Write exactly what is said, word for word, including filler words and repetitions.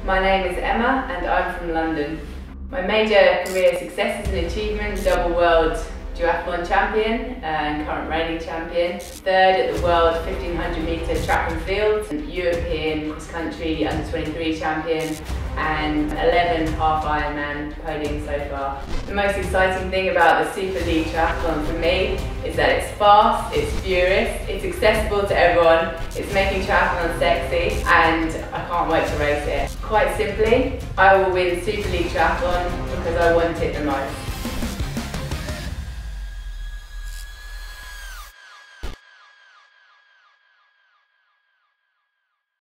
My name is Emma and I'm from London. My major career successes and achievements: double world duathlon champion and current reigning champion, third at the world fifteen hundred metre track and field, European cross country under twenty-three champion, and eleven half Ironman podiums so far. The most exciting thing about the Super League Triathlon for me is that it's fast, it's furious, it's accessible to everyone, it's making triathlon sexy, and I can't wait to race it. Quite simply, I will win Super League Triathlon because I want it the most.